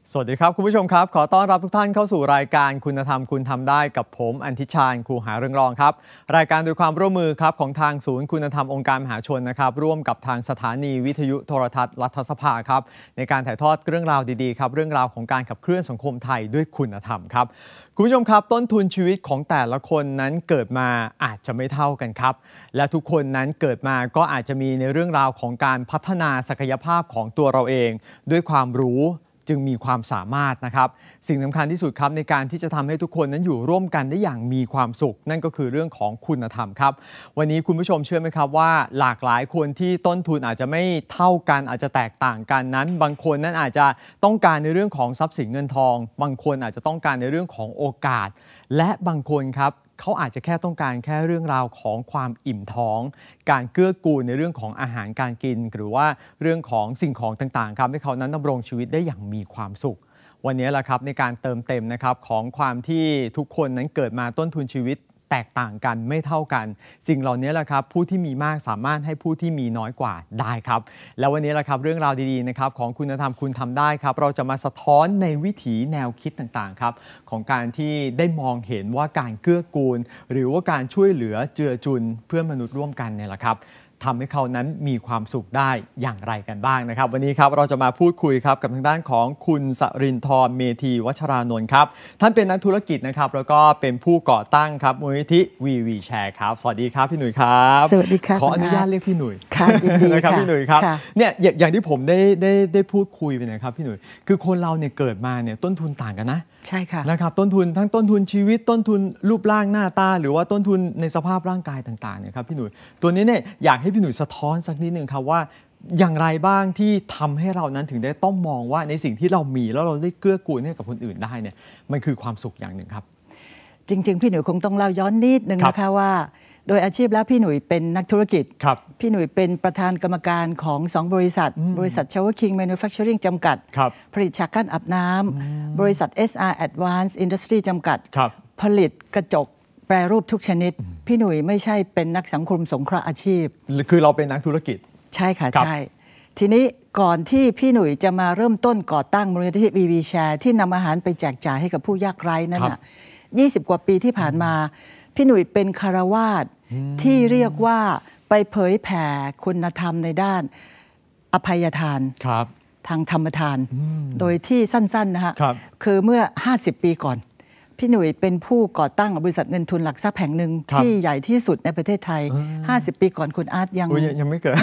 สวัสดีครับคุณผู้ชมครับขอต้อนรับทุกท่านเข้าสู่รายการคุณธรรมคุณทำได้กับผมอันทิชาญครูหาเรื่องรองครับรายการโดยความร่วมมือครับของทางศูนย์คุณธรรมองค์การมหาชนนะครับร่วมกับทางสถานีวิทยุโทรทัศน์รัฐสภาครับในการถ่ายทอดเรื่องราวดีๆครับเรื่องราวของการขับเคลื่อนสังคมไทยด้วยคุณธรรมครับคุณผู้ชมครับต้นทุนชีวิตของแต่ละคนนั้นเกิดมาอาจจะไม่เท่ากันครับและทุกคนนั้นเกิดมาก็อาจจะมีในเรื่องราวของการพัฒนาศักยภาพของตัวเราเองด้วยความรู้จึงมีความสามารถนะครับสิ่งสำคัญที่สุดครับในการที่จะทำให้ทุกคนนั้นอยู่ร่วมกันได้อย่างมีความสุขนั่นก็คือเรื่องของคุณธรรมครับวันนี้คุณผู้ชมเชื่อไหมครับว่าหลากหลายคนที่ต้นทุนอาจจะไม่เท่ากันอาจจะแตกต่างกันนั้นบางคนนั้นอาจจะต้องการในเรื่องของทรัพย์สินเงินทองบางคนอาจจะต้องการในเรื่องของโอกาสและบางคนครับเขาอาจจะแค่ต้องการแค่เรื่องราวของความอิ่มท้องการเกื้อกูลในเรื่องของอาหารการกินหรือว่าเรื่องของสิ่งของต่างๆครับให้เขานั้นดำรงชีวิตได้อย่างมีความสุขวันนี้แหละครับในการเติมเต็มนะครับของความที่ทุกคนนั้นเกิดมาต้นทุนชีวิตแตกต่างกันไม่เท่ากันสิ่งเหล่านี้แหละครับผู้ที่มีมากสามารถให้ผู้ที่มีน้อยกว่าได้ครับแล้ววันนี้แหละครับเรื่องราวดีๆนะครับของคุณธรรมคุณทำได้ครับเราจะมาสะท้อนในวิถีแนวคิดต่างๆครับของการที่ได้มองเห็นว่าการเกื้อกูลหรือว่าการช่วยเหลือเจือจุนเพื่อนมนุษย์ร่วมกันเนี่ยแหละครับทำให้เขานั้นมีความสุขได้อย่างไรกันบ้างนะครับวันนี้ครับเราจะมาพูดคุยครับกับทางด้านของคุณสรินทร์เมธีวัชรานนท์ครับท่านเป็นนักธุรกิจนะครับแล้วก็เป็นผู้ก่อตั้งครับมูลนิธิวีแชร์ครับสวัสดีครับพี่หนุ่ยครับสวัสดีครับขออนุญาตเรียกพี่หนุ่ยค่ะยินดีนะครับพี่หนุ่ยครับเนี่ยอย่างที่ผมได้พูดคุยไปนะครับพี่หนุ่ยคือคนเราเนี่ยเกิดมาเนี่ยต้นทุนต่างกันนะใช่ค่ะนะครับต้นทุนทั้งต้นทุนชีวิตต้นทุนรูปร่างหน้าตาหรือว่าต้นทุนในสภาพร่างกายต่างๆเนี่ยครับพี่หนุ่ยตัวนี้เนี่ยอยากให้พี่หนุ่ยสะท้อนสักนิดนึงครับว่าอย่างไรบ้างที่ทำให้เรานั้นถึงได้ต้องมองว่าในสิ่งที่เรามีแล้วเราได้เกื้อกูลให้กับคนอื่นได้เนี่ยมันคือความสุขอย่างหนึ่งครับจริงๆพี่หนุ่ยคงต้องเล่าย้อนนิดนึงนะคะว่าโดยอาชีพแล้วพี่หนุ่ยเป็นนักธุรกิจพี่หนุ่ยเป็นประธานกรรมการของ2บริษัทShower King Manufacturing จำกัดผลิตฉากกั้นอาบน้ำบริษัท SR Advanced Industry จำกัดผลิตกระจกแปรรูปทุกชนิดพี่หนุ่ยไม่ใช่เป็นนักสังคมสงเคราะห์อาชีพคือเราเป็นนักธุรกิจใช่ค่ะใช่ทีนี้ก่อนที่พี่หนุ่ยจะมาเริ่มต้นก่อตั้งมูลนิธิวีแชร์ที่นำอาหารไปแจกจ่ายให้กับผู้ยากไร้นั่นน่ะ20 กว่าปีที่ผ่านมาพี่หนุ่ยเป็นคฤหัสถ์ที่เรียกว่าไปเผยแผ่คุณธรรมในด้านอภัยทานทางธรรมทานโดยที่สั้นๆนะฮะคือเมื่อ50 ปีก่อนพี่หนุ่ยเป็นผู้ก่อตั้งบริษัทเงินทุนหลักทรัพย์แห่งหนึ่งที่ใหญ่ที่สุดในประเทศไทย50 ปีก่อนคุณอาร์ตยังไม่เกิด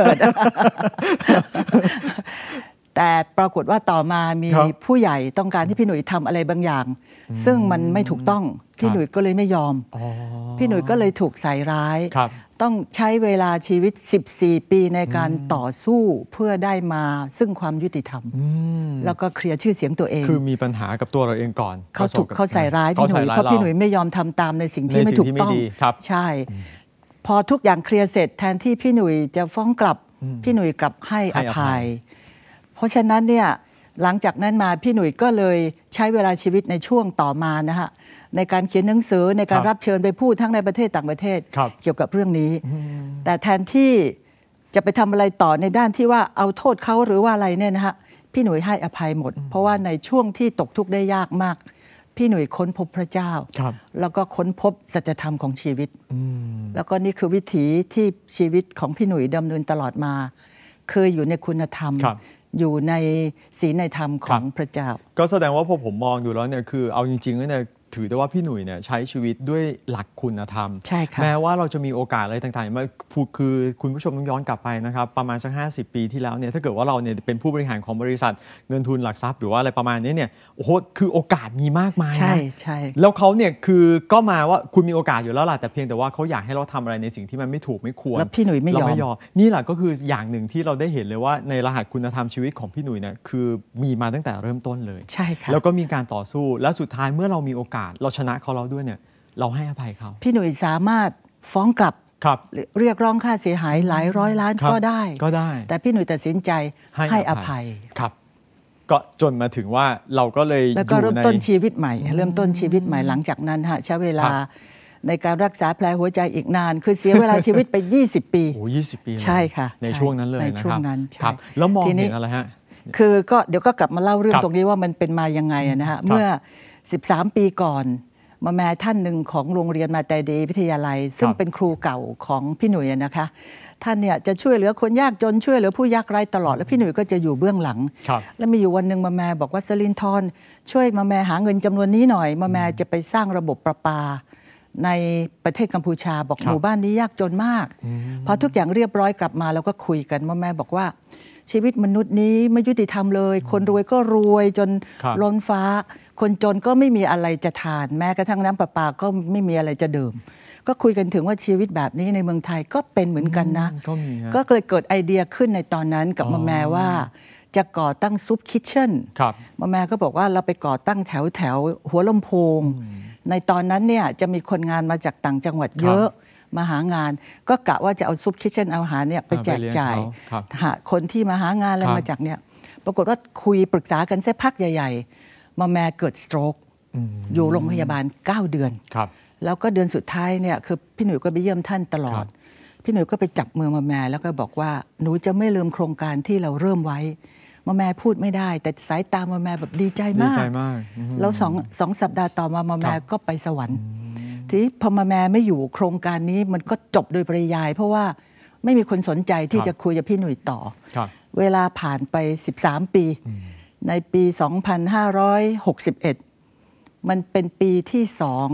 แต่ปรากฏว่าต่อมามีผู้ใหญ่ต้องการที่พี่หนุ่ยทำอะไรบางอย่างซึ่งมันไม่ถูกต้องพี่หนุ่ยก็เลยไม่ยอมพี่หนุ่ยก็เลยถูกใส่ร้ายต้องใช้เวลาชีวิต14 ปีในการต่อสู้เพื่อได้มาซึ่งความยุติธรรมแล้วก็เคลียร์ชื่อเสียงตัวเองคือมีปัญหากับตัวเราเองก่อนเขาใส่ร้ายพี่หนุ่ยเพราะพี่หนุ่ยไม่ยอมทำตามในสิ่งที่ไม่ถูกต้องใช่พอทุกอย่างเคลียร์เสร็จแทนที่พี่หนุ่ยจะฟ้องกลับพี่หนุ่ยกลับให้อภัยเพราะฉะนั้นเนี่ยหลังจากนั้นมาพี่หนุ่ยก็เลยใช้เวลาชีวิตในช่วงต่อมานะฮะในการเขียนหนังสือในการรับเชิญไปพูดทั้งในประเทศต่างประเทศเกี่ยวกับเรื่องนี้แต่แทนที่จะไปทำอะไรต่อในด้านที่ว่าเอาโทษเขาหรือว่าอะไรเนี่ยนะฮะพี่หนุ่ยให้อภัยหมดเพราะว่าในช่วงที่ตกทุกข์ได้ยากมากพี่หนุ่ยค้นพบพระเจ้าแล้วก็ค้นพบสัจธรรมของชีวิตแล้วก็นี่คือวิถีที่ชีวิตของพี่หนุ่ยดำเนินตลอดมาเคยอยู่ในคุณธรรมอยู่ในศีลในธรรมของพระเจ้าก็แสดงว่าพอผมมองดูแล้วเนี่ยคือเอาจริงๆแล้วเนี่ยถือได้ว่าพี่หนุ่ยเนี่ยใช้ชีวิตด้วยหลักคุณธรรมแม้ว่าเราจะมีโอกาสอะไรต่างๆมาคือคุณผู้ชมต้องย้อนกลับไปนะครับประมาณสัก50 ปีที่แล้วเนี่ยถ้าเกิดว่าเราเนี่ยเป็นผู้บริหารของบริษัทเงินทุนหลักทรัพย์หรือว่าอะไรประมาณนี้เนี่ยโอ้โหคือโอกาสมีมากมายนะใช่แล้วเขาเนี่ยคือก็มาว่าคุณมีโอกาสอยู่แล้วล่ะแต่เพียงแต่ว่าเขาอยากให้เราทำอะไรในสิ่งที่มันไม่ถูกไม่ควรแล้วพี่หนุ่ยไม่ยอมนี่แหละก็คืออย่างหนึ่งที่เราได้เห็นเลยว่าในรหัสคุณธรรมชีวิตของพี่หนุ่ยเนี่ยคือมีมาตั้งแต่เริ่มต้นเลยใช่ค่ะแล้วก็มีการต่อสู้และสุดท้ายเมื่อเรามีโอกาสเราชนะเขาด้วยเนี่ยเราให้อภัยเขาพี่หนุ่ยสามารถฟ้องกลับเรียกร้องค่าเสียหายหลายร้อยล้านก็ได้แต่พี่หนุ่ยตัดสินใจให้อภัยครับก็จนมาถึงว่าเราก็เลยแล้วก็เริ่มต้นชีวิตใหม่เริ่มต้นชีวิตใหม่หลังจากนั้นฮะใช้เวลาในการรักษาแผลหัวใจอีกนานคือเสียเวลาชีวิตไป20 ปีโอ้20 ปีใช่ค่ะในช่วงนั้นเลยนะครับแล้วมองเห็นอะไรฮะคือก็เดี๋ยวก็กลับมาเล่าเรื่องตรงนี้ว่ามันเป็นมายังไงนะฮะเมื่อ13 ปีก่อนมาแม่ท่านหนึ่งของโรงเรียนมาแต่เดวิทยาลัยซึ่งเป็นครูเก่าของพี่หนุ่ยนะคะท่านเนี่ยจะช่วยเหลือคนยากจนช่วยเหลือผู้ยากไร้ตลอดแล้วพี่หนุ่ยก็จะอยู่เบื้องหลังแล้วมีอยู่วันหนึ่งมาแม่บอกว่าสลินทรช่วยมาแม่หาเงินจำนวนนี้หน่อยมาแม่จะไปสร้างระบบประปาในประเทศกัมพูชาบอกหมู่บ้านนี้ยากจนมากพอทุกอย่างเรียบร้อยกลับมาแล้วก็คุยกันมาแม่บอกว่าชีวิตมนุษย์นี้ไม่ยุติธรรมเลยคนรวยก็รวยจนล้นฟ้าคนจนก็ไม่มีอะไรจะทานแม้กระทั่งน้ำประปาก็ไม่มีอะไรจะดื่มก็คุยกันถึงว่าชีวิตแบบนี้ในเมืองไทยก็เป็นเหมือนกันนะก็เลยเกิดไอเดียขึ้นในตอนนั้นกับมาแม่ว่าจะก่อตั้งซุปคิทเช่นมาแม่ก็บอกว่าเราไปก่อตั้งแถวหัวลำโพงในตอนนั้นเนี่ยจะมีคนงานมาจากต่างจังหวัดเยอะมาหางานก็กะว่าจะเอาซุปคิทเช่นอาหารเนี่ยไปแจกจ่ายหาคนที่มาหางานอะไรมาจากเนี่ยปรากฏว่าคุยปรึกษากันสักพักใหญ่ๆมาแม่เกิดสโตรกอยู่โรงพยาบาล9 เดือนแล้วก็เดือนสุดท้ายเนี่ยคือพี่หนุ่ยก็ไปเยี่ยมท่านตลอดพี่หนุ่ยก็ไปจับมือมาแม่แล้วก็บอกว่าหนูจะไม่ลืมโครงการที่เราเริ่มไว้มาแม่พูดไม่ได้แต่สายตามาแม่แบบดีใจมากแล้วสองสัปดาห์ต่อมาแม่ก็ไปสวรรค์ทีนี้พอมาแม่ไม่อยู่โครงการนี้มันก็จบโดยปริยายเพราะว่าไม่มีคนสนใจที่จะคุยกับพี่หนุ่ยต่อเวลาผ่านไป13 ปีในปี 2561มันเป็นปีที่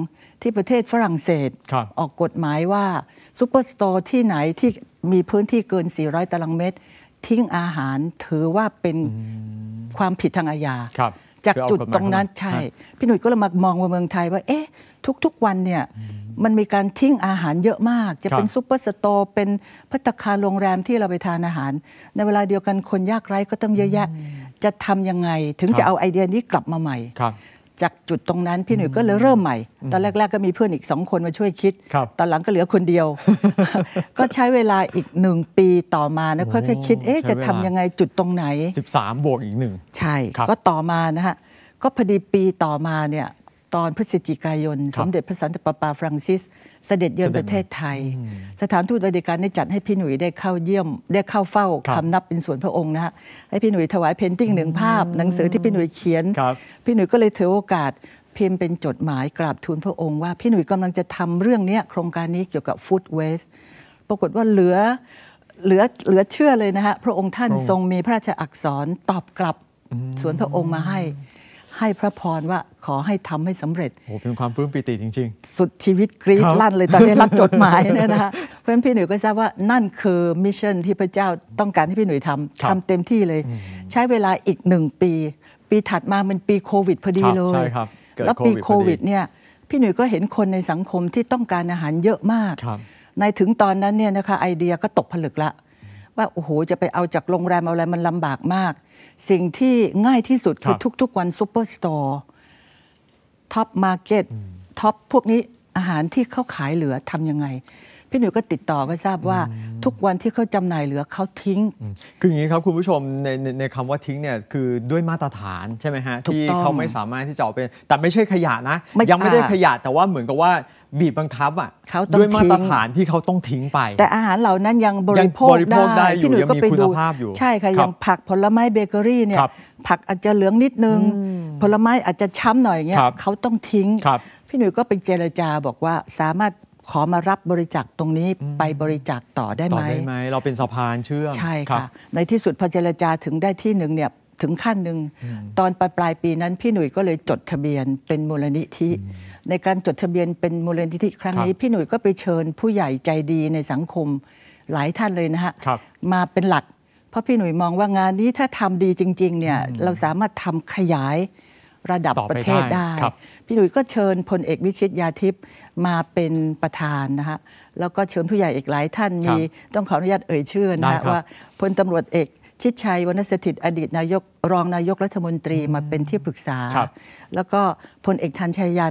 2ที่ประเทศฝรั่งเศสออกกฎหมายว่าซุปเปอร์สโตร์ที่ไหนที่มีพื้นที่เกิน400 ตารางเมตรทิ้งอาหารถือว่าเป็นความผิดทางอาญาจากจุดตรงนั้นใช่พี่หนุ่ยก็เลยมามองว่าเมืองไทยว่าเอ๊ะทุกวันเนี่ยมันมีการทิ้งอาหารเยอะมากจะเป็นซุปเปอร์สโตร์เป็นภัตตาคารโรงแรมที่เราไปทานอาหารในเวลาเดียวกันคนยากไร้ก็ต้องเยอะแยะจะทำยังไงถึงจะเอาไอเดียนี้กลับมาใหม่จากจุดตรงนั้นพี่หนุ่ยก็เลยเริ่มใหม่ตอนแรกๆก็มีเพื่อนอีก2 คนมาช่วยคิดตอนหลังก็เหลือคนเดียว ก็ใช้เวลาอีก1 ปีต่อมานะค่อยๆคิดจะทำยังไงจุดตรงไหน 13 บวกอีก 1 ใช่ก็ต่อมานะฮะก็พอดีปีต่อมาเนี่ยตอนพฤศจิกายนสมเด็จพระสันตะปาปาฟรังซิสเสด็จเยือนประเทศไทยสถานทูตวาติกันได้จัดให้พี่หนุ่ยได้เข้าเยี่ยมได้เข้าเฝ้าคำนับเป็นส่วนพระองค์นะฮะให้พี่หนุ่ยถวายเพนติ้ง1 ภาพหนังสือที่พี่หนุ่ยเขียนพี่หนุ่ยก็เลยถือโอกาสพิมพ์เป็นจดหมายกราบทูลพระองค์ว่าพี่หนุ่ยกำลังจะทำเรื่องนี้โครงการนี้เกี่ยวกับฟู้ดเวสต์ปรากฏว่าเหลือเชื่อเลยนะฮะพระองค์ท่านทรงมีพระราชอักษรตอบกลับสวนพระองค์มาให้พระพรว่าขอให้ทำให้สำเร็จโอ้เป็นความปลื้มปิติจริงๆสุดชีวิตกรี๊ดลั่นเลยตอนได้รับจดหมายเนี่ยนะคะเพราะฉะนั้นพี่หนุ่ยก็ทราบว่านั่นคือมิชชั่นที่พระเจ้าต้องการให้พี่หนุ่ยทำเต็มที่เลยใช้เวลาอีก1 ปีถัดมามันปีโควิดพอดีเลยแล้วปีโควิดเนี่ยพี่หนุ่ยก็เห็นคนในสังคมที่ต้องการอาหารเยอะมากในถึงตอนนั้นเนี่ยนะคะไอเดียก็ตกผลึกละว่าโอ้โหจะไปเอาจากโรงแรมเอาอะไรมันลำบากมากสิ่งที่ง่ายที่สุดคือทุกๆวันซุปเปอร์สโตร์ท็อปมาร์เก็ตท็อปพวกนี้อาหารที่เขาขายเหลือทำยังไงพี่หนุ่ยก็ติดต่อก็ทราบว่าทุกวันที่เขาจำหน่ายเหลือเขาทิ้งคืออย่างนี้ครับคุณผู้ชมในคำว่าทิ้งเนี่ยคือด้วยมาตรฐานใช่ไหมฮะที่เขาไม่สามารถที่จะเอาเป็นแต่ไม่ใช่ขยะนะยังไม่ได้ขยะแต่ว่าเหมือนกับว่าบีบบังคับอ่ะด้วยมาตรฐานที่เขาต้องทิ้งไปแต่อาหารเหล่านั้นยังบริโภคได้พี่หนุ่ยก็ไปดูใช่ค่ะอย่างผักผลไม้เบเกอรี่เนี่ยผักอาจจะเหลืองนิดนึงผลไม้อาจจะช้ำหน่อยเงี้ยเขาต้องทิ้งพี่หนุ่ยก็ไปเจรจาบอกว่าสามารถขอมารับบริจาคตรงนี้ไปบริจาคต่อได้ไหมเราเป็นสะพานเชื่อมใช่ค่ะในที่สุดพอเจรจาถึงได้ที่หนึ่งเนี่ยถึงขั้นหนึ่งตอนปลายปีนั้นพี่หนุ่ยก็เลยจดทะเบียนเป็นมูลนิธิในการจดทะเบียนเป็นมูลนิธิครั้งนี้พี่หนุ่ยก็ไปเชิญผู้ใหญ่ใจดีในสังคมหลายท่านเลยนะฮะมาเป็นหลักเพราะพี่หนุ่ยมองว่างานนี้ถ้าทำดีจริงๆเนี่ยเราสามารถทำขยายระดับประเทศได้พี่หนุ่ยก็เชิญพลเอกวิชิตยาทิพย์มาเป็นประธานนะฮะแล้วก็เชิญผู้ใหญ่อีกหลายท่านมีต้องขออนุญาตเอ่ยชื่อนะฮะว่าพลตำรวจเอกชิดชัยวรรณสถิตย์อดีตนายกรองนายกรัฐมนตรีมาเป็นที่ปรึกษาแล้วก็พลเอกธัญชัยยัน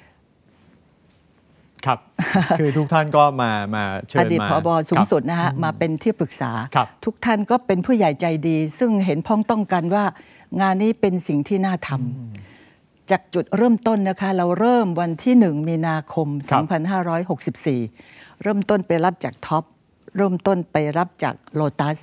ครับคือทุกท่านก็มาเชิญมาอดีตผบ.สูงสุดนะฮะมาเป็นที่ปรึกษาทุกท่านก็เป็นผู้ใหญ่ใจดีซึ่งเห็นพ้องต้องกันว่างานนี้เป็นสิ่งที่น่าทำจากจุดเริ่มต้นนะคะเราเริ่มวันที่1 มีนาคม 2564เริ่มต้นไปรับจากท็อปเริ่มต้นไปรับจากโลตัส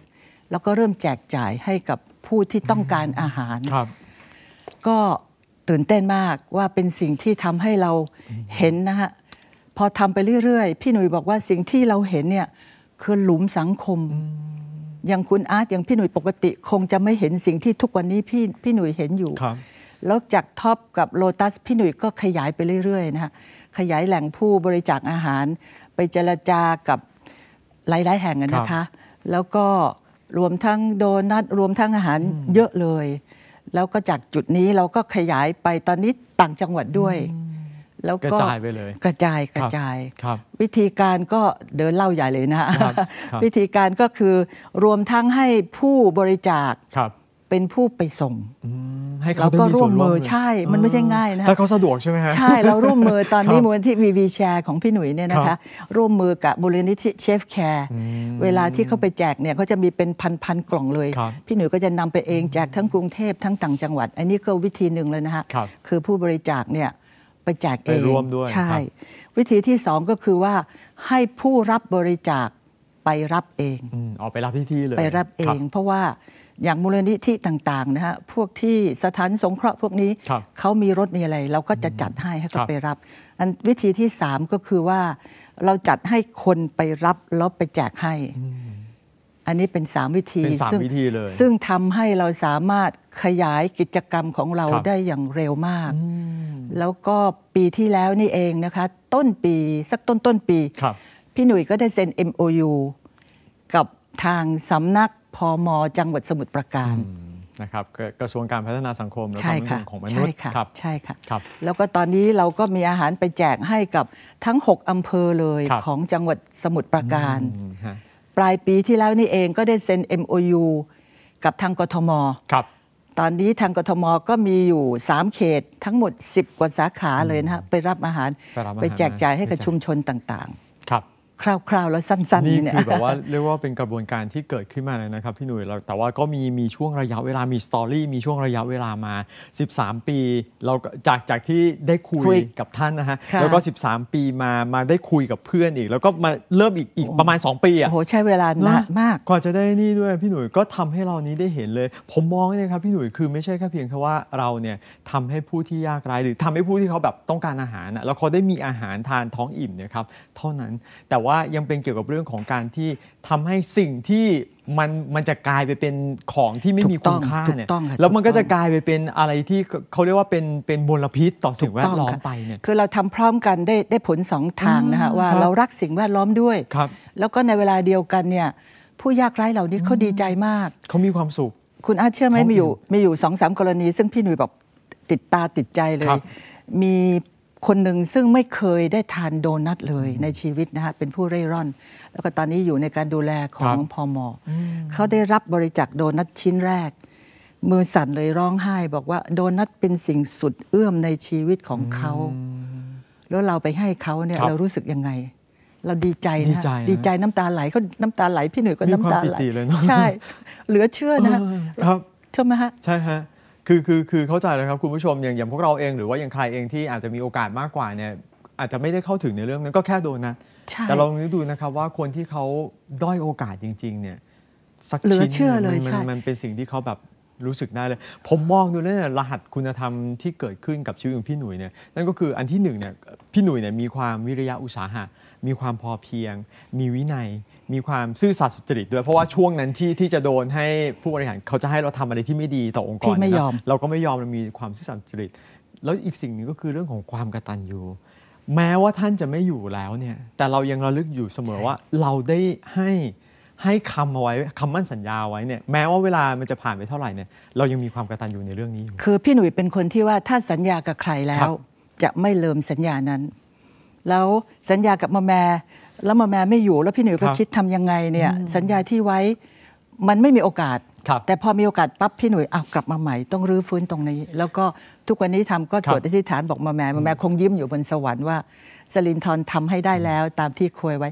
แล้วก็เริ่มแจกจ่ายให้กับผู้ที่ต้องการอาหารก็ตื่นเต้นมากว่าเป็นสิ่งที่ทำให้เราเห็นนะฮะพอทำไปเรื่อยๆพี่หนุ่ยบอกว่าสิ่งที่เราเห็นเนี่ยคือหลุมสังคมอย่างคุณอาร์ตอย่างพี่หนุ่ยปกติคงจะไม่เห็นสิ่งที่ทุกวันนี้พี่หนุ่ยเห็นอยู่แล้วจากท็อปกับโลตัสพี่หนุ่ยก็ขยายไปเรื่อยๆนะฮะขยายแหล่งผู้บริจาคอาหารไปเจรจากับหลายๆแห่งนะคะแล้วก็รวมทั้งโดนัทรวมทั้งอาหารเยอะเลยแล้วก็จากจุดนี้เราก็ขยายไปตอนนี้ต่างจังหวัดด้วยแล้วก็กระจายไปเลยกระจายวิธีการก็เดินเล่าใหญ่เลยนะวิธีการก็คือรวมทั้งให้ผู้บริจาคเป็นผู้ไปส่งให้เขาได้มีส่วนร่วมใช่มันไม่ใช่ง่ายนะแต่เขาสะดวกใช่ไหมฮะใช่เราร่วมมือตอนนี้มูลนิธิวีแชร์ของพี่หนุ่ยเนี่ยนะคะร่วมมือกับมูลนิธิเชฟแคร์เวลาที่เขาไปแจกเนี่ยเขาจะมีเป็นพันกล่องเลยพี่หนุ่ยก็จะนำไปเองแจกทั้งกรุงเทพทั้งต่างจังหวัดอันนี้ก็วิธีหนึ่งเลยนะคะคือผู้บริจาคเนี่ยไปแจกเองใช่วิธีที่สองก็คือว่าให้ผู้รับบริจาคไปรับเองออกไปรับที่เลยไปรับเองเพราะว่าอย่างมูลนิธิต่างๆนะฮะพวกที่สถานสงเคราะห์พวกนี้เขามีรถมีอะไรเราก็จะจัดให้เขาไปรับอันวิธีที่3ก็คือว่าเราจัดให้คนไปรับแล้วไปแจกให้อันนี้เป็น3วิธีซึ่งทำให้เราสามารถขยายกิจกรรมของเราได้อย่างเร็วมากแล้วก็ปีที่แล้วนี่เองนะคะต้นปีสักต้นปีพี่หนุ่ยก็ได้เซ็น MOU กับทางสำนักพม.จังหวัดสมุทรปราการนะครับกระทรวงการพัฒนาสังคมและความมั่นคงของมนุษย์ใช่ค่ะแล้วก็ตอนนี้เราก็มีอาหารไปแจกให้กับทั้ง6อำเภอเลยของจังหวัดสมุทรปราการปลายปีที่แล้วนี่เองก็ได้เซ็น MOU กับทางกทม.ตอนนี้ทางกทม.ก็มีอยู่3เขตทั้งหมด10กว่าสาขาเลยนะฮะไปรับอาหารไปแจกจ่ายให้กับชุมชนต่างๆคร่าวๆแล้วสั้นๆนี่คือแบบว่าเรียกว่าเป็นกระบวนการที่เกิดขึ้นมาเลยนะครับพี่หนุ่ยแต่ว่าก็มีช่วงระยะเวลามีสตอรี่มีช่วงระยะเวลามา13ปีเราจากที่ได้คุยกับท่านนะฮะแล้วก็13ปีมาได้คุยกับเพื่อนอีกแล้วก็มาเริ่มอีกประมาณ2ปีอ่ะโอ้โหใช้เวลานานมากกว่าจะได้นี่ด้วยพี่หนุ่ยก็ทำให้เรานี้ได้เห็นเลยผมมองเลยครับพี่หนุ่ยคือไม่ใช่แค่เพียงแค่ว่าเราเนี่ยทำให้ผู้ที่ยากไร้หรือทำให้ผู้ที่เขาแบบต้องการอาหารแล้วเขาได้มีอาหารทานท้องอิ่มเนี่ยครับเท่านั้นแต่ว่ายังเป็นเกี่ยวกับเรื่องของการที่ทำให้สิ่งที่มันจะกลายไปเป็นของที่ไม่มีคุณค่าเนี่ยแล้วมันก็จะกลายไปเป็นอะไรที่เขาเรียกว่าเป็นมลพิษต่อสิ่งแวดล้อมไปเนี่ยคือเราทำพร้อมกันได้ผล2ทางนะคะว่าเรารักสิ่งแวดล้อมด้วยแล้วก็ในเวลาเดียวกันเนี่ยผู้ยากไร้เหล่านี้เขาดีใจมากเขามีความสุขคุณอาจเชื่อไหมมีอยู่ 2-3 กรณีซึ่งพี่หนุ่ยบอกติดตาติดใจเลยมีคนหนึ่งซึ่งไม่เคยได้ทานโดนัทเลยในชีวิตนะฮะเป็นผู้เร่ร่อนแล้วก็ตอนนี้อยู่ในการดูแลของพม.เขาได้รับบริจาคโดนัทชิ้นแรกมือสั่นเลยร้องไห้บอกว่าโดนัทเป็นสิ่งสุดเอื้อมในชีวิตของเขาแล้วเราไปให้เขาเนี่ยเรารู้สึกยังไงเราดีใจนะดีใจน้ำตาไหลเขาน้ำตาไหลพี่หนุ่ยก็น้ำตาไหลใช่เหลือเชื่อนะครับใช่ไหมฮะใช่ฮะคือเข้าใจเลยครับคุณผู้ชมอย่างพวกเราเองหรือว่าอย่างใครเองที่อาจจะมีโอกาสมากกว่าเนี่ยอาจจะไม่ได้เข้าถึงในเรื่องนั้นก็แค่โดนนะแต่ลองนึกดูนะครับว่าคนที่เขาด้อยโอกาสจริงๆเนี่ยสักชิ้นมันเป็นสิ่งที่เขาแบบรู้สึกได้เลยผมมองดูแล้วเนี่ยรหัสคุณธรรมที่เกิดขึ้นกับชีวิตของพี่หนุ่ยเนี่ยนั่นก็คืออันที่1เนี่ยพี่หนุ่ยเนี่ยมีความวิริยะอุตสาหะมีความพอเพียงมีวินัยมีความซื่อสัตย์สุจริตด้วยเพราะว่าช่วงนั้นที่จะโดนให้ผู้บริหารเขาจะให้เราทำอะไรที่ไม่ดีต่อองค์กรเราก็ไม่ยอมเรามีความซื่อสัตย์สุจริตแล้วอีกสิ่งหนึ่งก็คือเรื่องของความกตัญญูแม้ว่าท่านจะไม่อยู่แล้วเนี่ยแต่เรายังระลึกอยู่เสมอว่าเราได้ให้คำเอาไว้คำมั่นสัญญาไว้เนี่ยแม้ว่าเวลามันจะผ่านไปเท่าไหร่เนี่ยเรายังมีความกตัญญูในเรื่องนี้อยู่คือพี่หนุ่ยเป็นคนที่ว่าถ้าสัญญากับใครแล้วจะไม่ลืมสัญญานั้นแล้วสัญญากับมาแม่แล้วมาแม่ไม่อยู่แล้วพี่หนุ่ยก็คิดทำยังไงเนี่ยสัญญาที่ไว้มันไม่มีโอกาสแต่พอมีโอกาสปั๊บพี่หนุ่ยกลับมาใหม่ต้องรื้อฟื้นตรงนี้แล้วก็ทุกวันนี้ทำก็สวดอธิษฐานบอกมาแม่คงยิ้มอยู่บนสวรรค์ว่าสลินทรทำให้ได้แล้วตามที่คุยไว้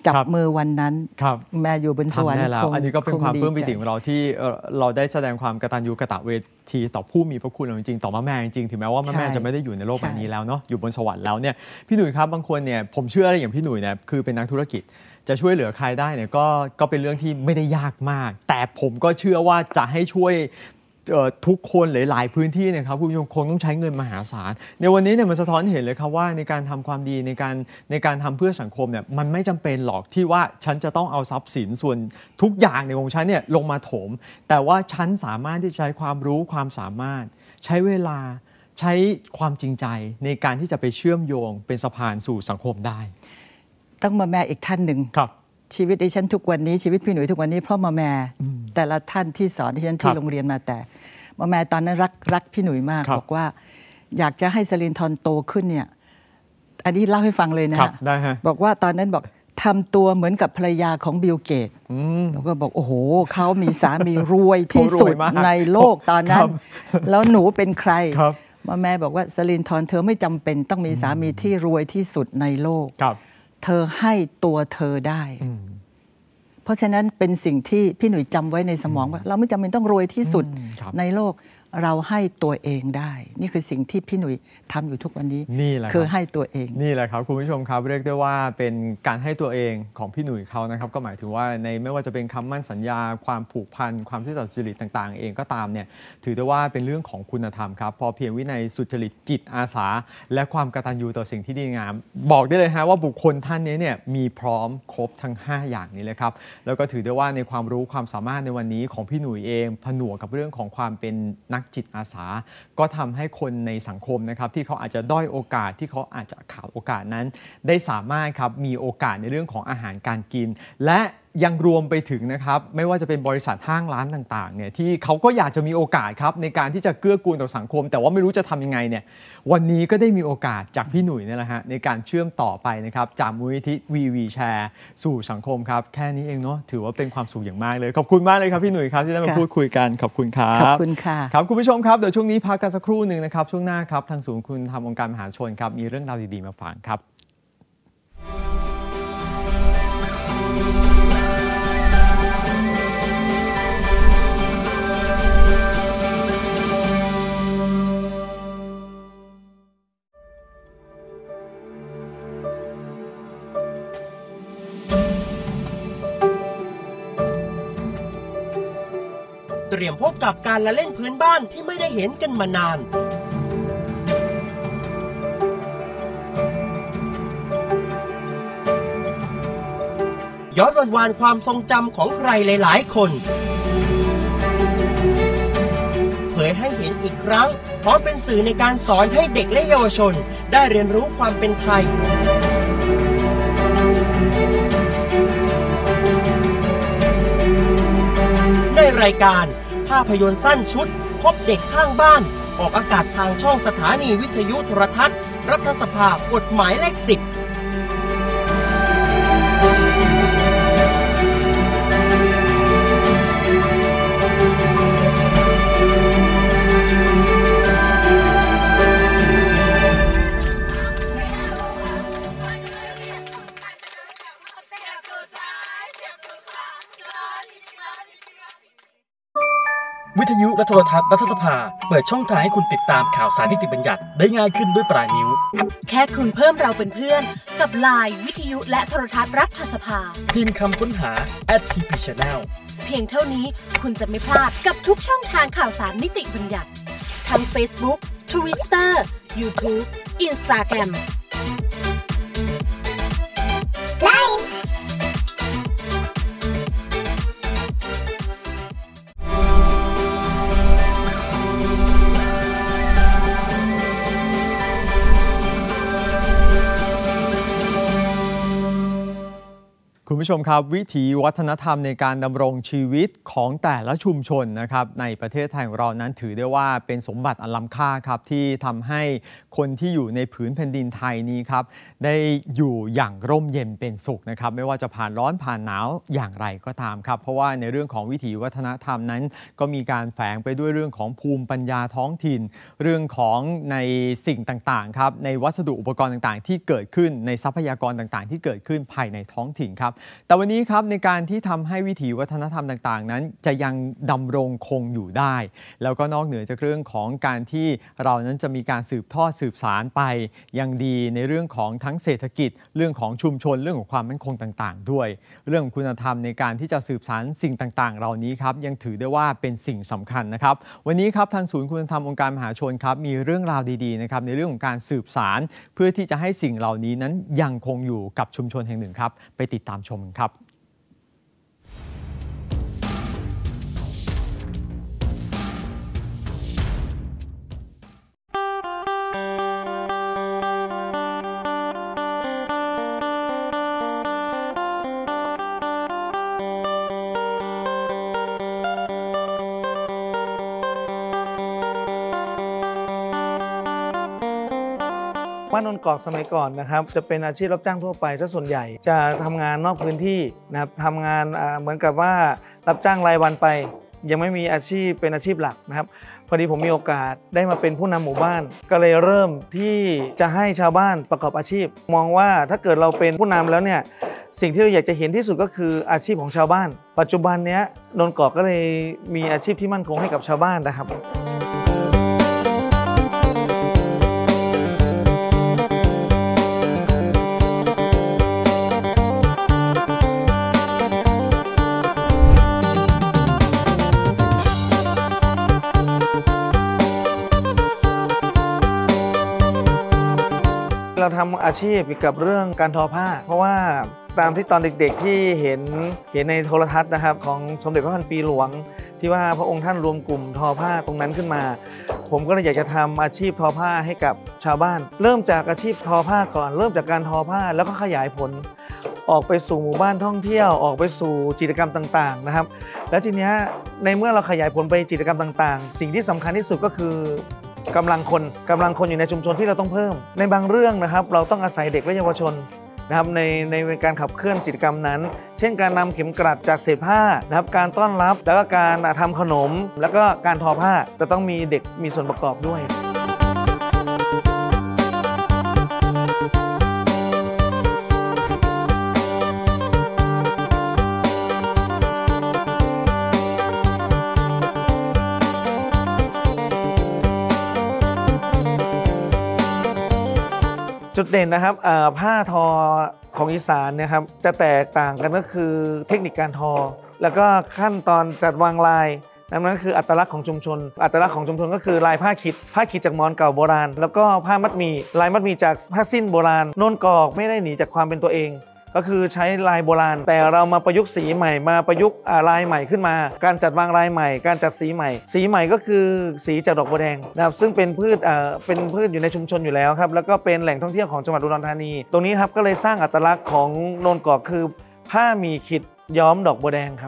จับมือวันนั้นแม่อยู่บนสวรรค์อันนี้ก็เป็นความปลื้มปิติของเราที่เราได้แสดงความกตัญญูกตเวทีต่อผู้มีพระคุณจริงๆต่อแม่จริงๆถึงแม้ว่าแม่จะไม่ได้อยู่ในโลกใบนี้แล้วเนาะอยู่บนสวรรค์แล้วเนี่ยพี่หนุ่ยครับบางคนเนี่ยผมเชื่ออะไรอย่างพี่หนุ่ยเนี่ยคือเป็นนักธุรกิจจะช่วยเหลือใครได้เนี่ยก็เป็นเรื่องที่ไม่ได้ยากมากแต่ผมก็เชื่อว่าจะให้ช่วยทุกคนหลายๆพื้นที่เนี่ยครับคุณผู้ชมคงต้องใช้เงินมหาศาลในวันนี้เนี่ยมันสะท้อนเห็นเลยครับว่าในการทำความดีในการทำเพื่อสังคมเนี่ยมันไม่จำเป็นหรอกที่ว่าฉันจะต้องเอาทรัพย์สินส่วนทุกอย่างในของฉันเนี่ยลงมาถมแต่ว่าฉันสามารถที่จะใช้ความรู้ความสามารถใช้เวลาใช้ความจริงใจในการที่จะไปเชื่อมโยงเป็นสะพานสู่สังคมได้ต้องมาแม่อีกท่านหนึ่งชีวิตดิฉันทุกวันนี้ชีวิตพี่หนุ่ยทุกวันนี้เพราะมาแม่แต่ละท่านที่สอนดิฉันที่โรงเรียนมาแต่มาแม่ตอนนั้นรักพี่หนุ่ยมากบอกว่าอยากจะให้สลินทรโตขึ้นเนี่ยอันนี้เล่าให้ฟังเลยนะบอกว่าตอนนั้นบอกทำตัวเหมือนกับภรรยาของบิลเกตแล้วก็บอกโอ้โหเขามีสามีรวยที่สุดในโลกตอนนั้นแล้วหนูเป็นใครมาแม่บอกว่าสลินทรเธอไม่จำเป็นต้องมีสามีที่รวยที่สุดในโลกเธอให้ตัวเธอได้เพราะฉะนั้นเป็นสิ่งที่พี่หนุ่ยจำไว้ในสมองว่าเราไม่จำเป็นต้องรวยที่สุดในโลกเราให้ตัวเองได้นี่คือสิ่งที่พี่หนุ่ยทำอยู่ทุกวันนี้คือให้ตัวเองนี่แหละครับคุณผู้ชมครับเรียกได้ว่าเป็นการให้ตัวเองของพี่หนุ่ยเขานะครับก็หมายถึงว่าในไม่ว่าจะเป็นคำมั่นสัญญาความผูกพันความซื่อสัตย์สุจริตต่างๆเองก็ตามเนี่ยถือได้ว่าเป็นเรื่องของคุณธรรมครับพอเพียงวินัยสุจริตจิตอาสาและความกตัญญูต่อสิ่งที่ดีงามบอกได้เลยฮะว่าบุคคลท่านนี้เนี่ยมีพร้อมครบทั้ง5อย่างนี้เลยครับแล้วก็ถือได้ว่าในความรู้ความสามารถในวันนี้ของพี่หนุ่ยเองผนวกกับเรื่องของความเป็นนักจิตอาสาก็ทำให้คนในสังคมนะครับที่เขาอาจจะด้อยโอกาสที่เขาอาจจะขาดโอกาสนั้นได้สามารถครับมีโอกาสในเรื่องของอาหารการกินและยังรวมไปถึงนะครับไม่ว่าจะเป็นบริษัทห้างร้านต่างๆเนี่ยที่เขาก็อยากจะมีโอกาสครับในการที่จะเกื้อกูลต่อสังคมแต่ว่าไม่รู้จะทำยังไงเนี่ยวันนี้ก็ได้มีโอกาสจากพี่หนุ่ยนี่แหละฮะในการเชื่อมต่อไปนะครับจากมูลนิธิ VV Share สู่สังคมครับแค่นี้เองเนาะถือว่าเป็นความสุขอย่างมากเลยขอบคุณมากเลยครับพี่หนุ่ยครับที่ได้มาพูดคุยกันขอบคุณครับขอบคุณค่ะครับคุณผู้ชมครับเดี๋ยวช่วงนี้พักกันสักครู่หนึ่งนะครับช่วงหน้าครับทางศูนย์คุณธรรมองค์การมหาชนครับมีเรื่องราวดีๆมาฝากครับเตรียมพบกับการละเล่นพื้นบ้านที่ไม่ได้เห็นกันมานานย้อนวันวานความทรงจำของใครหลายๆคนเผยให้เห็นอีกครั้งพร้อมเป็นสื่อในการสอนให้เด็กและเยาวชนได้เรียนรู้ความเป็นไทยในรายการภาพยนตร์สั้นชุดพบเด็กข้างบ้านออกอากาศทางช่องสถานีวิทยุโทรทัศน์รัฐสภากฎหมายเลข 10 วิทยุและโทรทัศน์รัฐสภาเปิดช่องทางให้คุณติดตามข่าวสารนิติบัญญัติได้ง่ายขึ้นด้วยปลายนิ้วแค่คุณเพิ่มเราเป็นเพื่อนกับ LINE วิทยุและโทรทัศน์รัฐสภาพิมพ์คำค้นหา @TPChannel เพียงเท่านี้คุณจะไม่พลาดกับทุกช่องทางข่าวสารนิติบัญญัติทั้ง Facebook Twitter YouTube Instagram LINE คุณผู้ชมครับวิถีวัฒนธรรมในการดำรงชีวิตของแต่ละชุมชนนะครับในประเทศไทยของเรานั้นถือได้ว่าเป็นสมบัติอันล้ำค่าครับที่ทำให้คนที่อยู่ในผืนแผ่นดินไทยนี้ครับได้อยู่อย่างร่มเย็นเป็นสุขนะครับไม่ว่าจะผ่านร้อนผ่านหนาวอย่างไรก็ตามครับเพราะว่าในเรื่องของวิถีวัฒนธรรมนั้นก็มีการแฝงไปด้วยเรื่องของภูมิปัญญาท้องถิ่นเรื่องของในสิ่งต่างๆครับในวัสดุอุปกรณ์ต่างๆที่เกิดขึ้นในทรัพยากรต่างๆที่เกิดขึ้นภายในท้องถิ่นครับแต่วันนี้ครับในการที่ทำให้วิถีวัฒนธรรมต่างๆนั้นจะยังดำรงคงอยู่ได้แล้วก็นอกเหนือจากเรื่องของการที่เรานั้นจะมีการสืบทอดสืบสานไปยังดีในเรื่องของทั้งเศรษฐกิจเรื่องของชุมชนเรื่องของความมั่นคงต่างๆด้วยเรื่องของคุณธรรมในการที่จะสืบสานสิ่งต่างๆเหล่านี้ครับยังถือได้ว่าเป็นสิ่งสำคัญนะครับวันนี้ครับทางศูนย์คุณธรรมองค์การมหาชนครับมีเรื่องราวดีๆนะครับในเรื่องของการสืบสานเพื่อที่จะให้สิ่งเหล่านี้นั้นยังคงอยู่กับชุมชนแห่งหนึ่งครับไปติดตามชมกันครับบ้านนนกอกสมัยก่อนนะครับจะเป็นอาชีพรับจ้างทั่วไปซะส่วนใหญ่จะทำงานนอกพื้นที่นะครับทำงานเหมือนกับว่ารับจ้างรายวันไปยังไม่มีอาชีพเป็นอาชีพหลักนะครับพอดีผมมีโอกาสได้มาเป็นผู้นำหมู่บ้านก็เลยเริ่มที่จะให้ชาวบ้านประกอบอาชีพมองว่าถ้าเกิดเราเป็นผู้นำแล้วเนี่ยสิ่งที่เราอยากจะเห็นที่สุดก็คืออาชีพของชาวบ้านปัจจุบันนี้นนกอกก็เลยมีอาชีพที่มั่นคงให้กับชาวบ้านนะครับเราทำอาชีพเกี่ยวกับเรื่องการทอผ้าเพราะว่าตามที่ตอนเด็กๆที่เห็นในโทรทัศน์นะครับของสมเด็จพระพันปีหลวงที่ว่าพระองค์ท่านรวมกลุ่มทอผ้าตรงนั้นขึ้นมาผมก็เลยอยากจะทำอาชีพทอผ้าให้กับชาวบ้านเริ่มจากอาชีพทอผ้าก่อนเริ่มจากการทอผ้าแล้วก็ขยายผลออกไปสู่หมู่บ้านท่องเที่ยวออกไปสู่กิจกรรมต่างๆนะครับแล้วทีนี้ในเมื่อเราขยายผลไปกิจกรรมต่างๆสิ่งที่สำคัญที่สุดก็คือกำลังคนอยู่ในชุมชนที่เราต้องเพิ่มในบางเรื่องนะครับเราต้องอาศัยเด็กและเยาวชนนะครับในการขับเคลื่อนกิจกรรมนั้นเช่นการนำเข็มกลัดจากเศษผ้านะครับการต้อนรับแล้วก็การทำขนมแล้วก็การทอผ้าจะต้องมีเด็กมีส่วนประกอบด้วยจุดเด่นนะครับผ้าทอของอีสานเนี่ยครับจะแตกต่างกันก็คือเทคนิคการทอแล้วก็ขั้นตอนจัดวางลายนั่นคืออัตลักษณ์ของชุมชนอัตลักษณ์ของชุมชนก็คือลายผ้าขิดจากมอญเก่าโบราณแล้วก็ผ้ามัดหมี่ลายมัดหมี่จากผ้าสิ้นโบราณนนกอกไม่ได้หนีจากความเป็นตัวเองก็คือใช้ลายโบราณแต่เรามาประยุกต์สีใหม่มาประยุกต์ลายใหม่ขึ้นมาการจัดวางลายใหม่การจัดสีใหม่ก็คือสีจากดอกบัวแดงนะครับซึ่งเป็นพืชอยู่ในชุมชนอยู่แล้วครับแล้วก็เป็นแหล่งท่องเที่ยวของจังหวัดอุดรธานีตรงนี้ครับก็เลยสร้างอัตลักษณ์ของนนกอกคือผ้าหมี่ขิดย้อมดอกบัวแดงครับ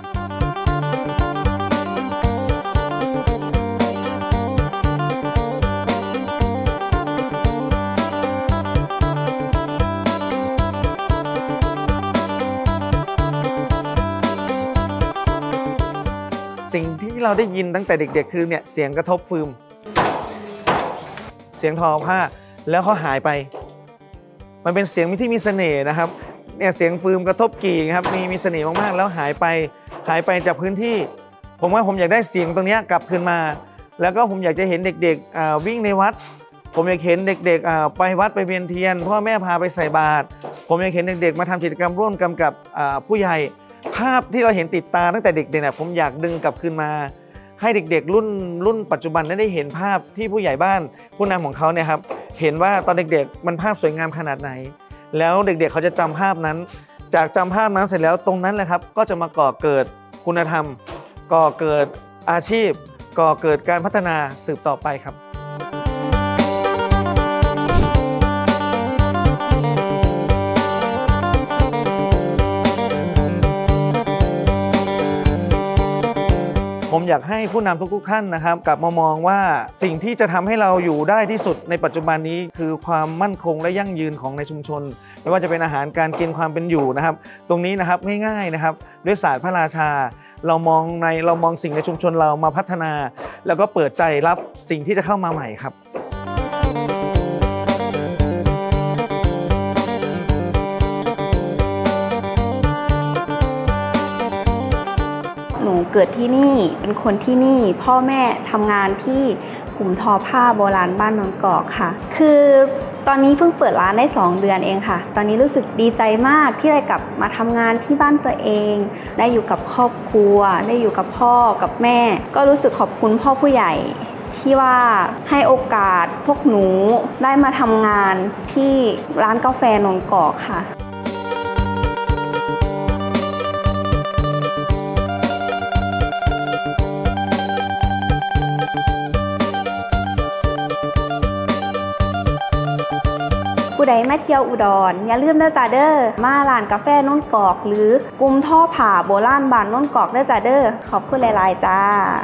สิ่งที่เราได้ยินตั้งแต่เด็กๆคือเนี่ยเสียงกระทบฟืมเสียงทอผ้าแล้วเขาหายไปมันเป็นเสียงที่มีเสน่ห์นะครับเนี่ยเสียงฟืมกระทบกี่ครับมีเสน่ห์มากๆแล้วหายไปจากพื้นที่ผมว่าผมอยากได้เสียงตรงนี้กลับคืนมาแล้วก็ผมอยากจะเห็นเด็กๆวิ่งในวัดผมอยากเห็นเด็กๆไปวัดไปเวียนเทียนพ่อแม่พาไปใส่บาตรผมอยากเห็นเด็กๆมาทำกิจกรรมร่วมกันกับผู้ใหญ่ภาพที่เราเห็นติดตาตั้งแต่เด็กๆเนี่ยผมอยากดึงกลับคืนมาให้เด็กๆรุ่นปัจจุบันได้เห็นภาพที่ผู้ใหญ่บ้านผู้นำของเขาเนี่ยครับเห็นว่าตอนเด็กๆมันภาพสวยงามขนาดไหนแล้วเด็กๆเขาจะจำภาพนั้นจากจำภาพนั้นเสร็จแล้วตรงนั้นแหละครับก็จะมาก่อเกิดคุณธรรมก่อเกิดอาชีพก่อเกิดการพัฒนาสืบต่อไปครับ ผมอยากให้ผู้นำทุกท่านนะครับกลับมามองว่าสิ่งที่จะทำให้เราอยู่ได้ที่สุดในปัจจุบันนี้คือความมั่นคงและยั่งยืนของในชุมชนไม่ว่าจะเป็นอาหารการกินความเป็นอยู่นะครับตรงนี้นะครับง่ายๆนะครับด้วยศาสตร์พระราชาเรามองสิ่งในชุมชนเรามาพัฒนาแล้วก็เปิดใจรับสิ่งที่จะเข้ามาใหม่ครับเกิดที่นี่เป็นคนที่นี่พ่อแม่ทำงานที่กลุ่มทอผ้าโบราณบ้านนนกอกค่ะคือตอนนี้เพิ่งเปิดร้านได้2 เดือนเองค่ะตอนนี้รู้สึกดีใจมากที่ได้กลับมาทำงานที่บ้านตัวเองได้อยู่กับครอบครัวได้อยู่กับพ่อกับแม่ก็รู้สึกขอบคุณพ่อผู้ใหญ่ที่ว่าให้โอกาสพวกหนูได้มาทำงานที่ร้านกาแฟนนกอกค่ะผู้ใดมาเที่ยวอุดรอย่าลืมเด้อจ้าเด้อมาร้านกาแฟนนกอกหรือกลุ่มท่อผ้าโบราณบ้านนนกอกเด้อจ้าเด้อขอบคุณหลายๆจ้า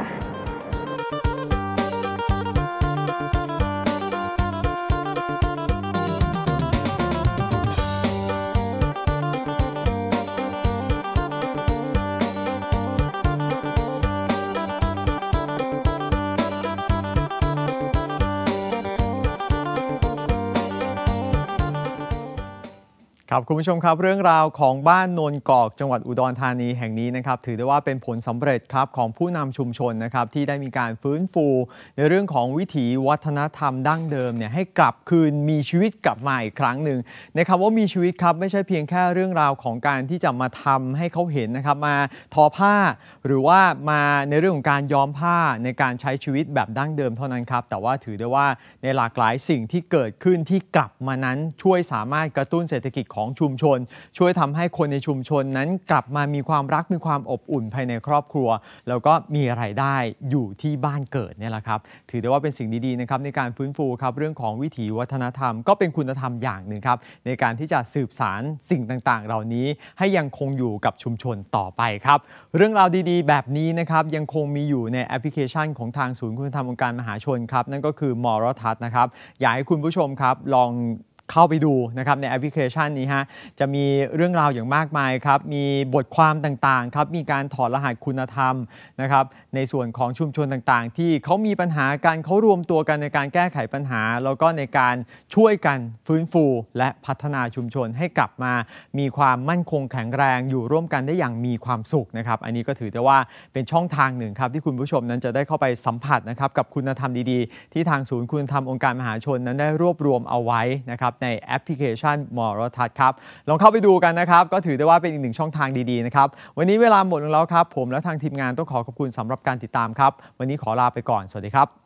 ครับคุณผู้ชมครับเรื่องราวของบ้านโนนกอกจังหวัดอุดรธานีแห่งนี้นะครับถือได้ว่าเป็นผลสำเร็จครับของผู้นำชุมชนนะครับที่ได้มีการฟื้นฟูในเรื่องของวิถีวัฒนธรรมดั้งเดิมเนี่ยให้กลับคืนมีชีวิตกลับมาอีกครั้งหนึ่งนะครับว่ามีชีวิตครับไม่ใช่เพียงแค่เรื่องราวของการที่จะมาทำให้เขาเห็นนะครับมาทอผ้าหรือว่ามาในเรื่องของการย้อมผ้าในการใช้ชีวิตแบบดั้งเดิมเท่านั้นครับแต่ว่าถือได้ว่าในหลากหลายสิ่งที่เกิดขึ้นที่กลับมานั้นช่วยสามารถกระตุ้นเศรษฐกิจของชุมชนช่วยทำให้คนในชุมชนนั้นกลับมามีความรักมีความอบอุ่นภายในครอบครัวแล้วก็มีรายได้อยู่ที่บ้านเกิดเนี่ยแหละครับถือได้ว่าเป็นสิ่งดีๆนะครับในการฟื้นฟูครับเรื่องของวิถีวัฒนธรรมก็เป็นคุณธรรมอย่างหนึ่งครับในการที่จะสืบสานสิ่งต่างๆเหล่านี้ให้ยังคงอยู่กับชุมชนต่อไปครับเรื่องราวดีๆแบบนี้นะครับยังคงมีอยู่ในแอปพลิเคชันของทางศูนย์คุณธรรมองค์การมหาชนครับนั่นก็คือมรทัศน์นะครับอยากให้คุณผู้ชมครับลองเข้าไปดูนะครับในแอปพลิเคชันนี้ฮะจะมีเรื่องราวอย่างมากมายครับมีบทความต่างๆครับมีการถอดรหัสคุณธรรมนะครับในส่วนของชุมชนต่างๆที่เขามีปัญหากันเขารวมตัวกันในการแก้ไขปัญหาแล้วก็ในการช่วยกันฟื้นฟูและพัฒนาชุมชนให้กลับมามีความมั่นคงแข็งแรงอยู่ร่วมกันได้อย่างมีความสุขนะครับอันนี้ก็ถือได้ว่าเป็นช่องทางหนึ่งครับที่คุณผู้ชมนั้นจะได้เข้าไปสัมผัสนะครับกับคุณธรรมดีๆที่ทางศูนย์คุณธรรมองค์การมหาชนนั้นได้รวบรวมเอาไว้นะครับในแอปพลิเคชันมรทัศน์ครับลองเข้าไปดูกันนะครับก็ถือได้ว่าเป็นอีกหนึ่งช่องทางดีๆนะครับวันนี้เวลาหมดลงแล้วครับผมและทางทีมงานต้องขอขอบคุณสำหรับการติดตามครับวันนี้ขอลาไปก่อนสวัสดีครับ